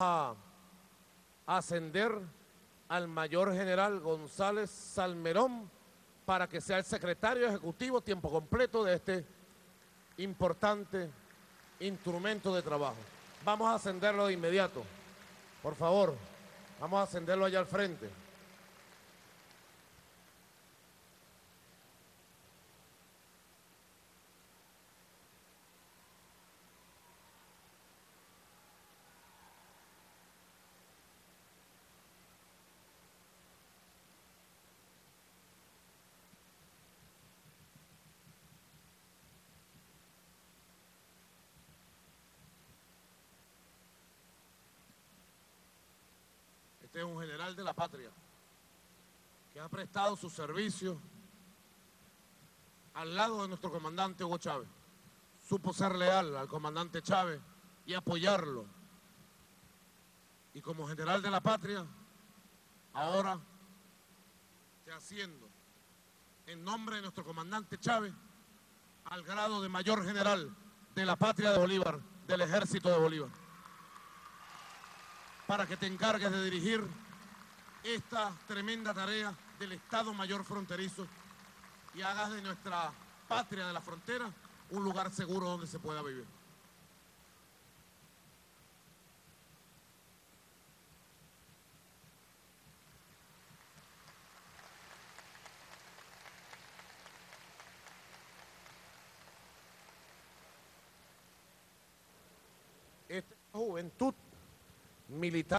a ascender al mayor general González Salmerón para que sea el secretario ejecutivo tiempo completo de este importante instrumento de trabajo. Vamos a ascenderlo de inmediato. Por favor, vamos a ascenderlo allá al frente. Este es un general de la patria que ha prestado su servicio al lado de nuestro comandante Hugo Chávez. Supo ser leal al comandante Chávez y apoyarlo. Y como general de la patria, ahora te asciendo en nombre de nuestro comandante Chávez al grado de mayor general de la patria de Bolívar, del ejército de Bolívar, para que te encargues de dirigir esta tremenda tarea del Estado Mayor Fronterizo y hagas de nuestra patria de la frontera un lugar seguro donde se pueda vivir. Esta juventud militar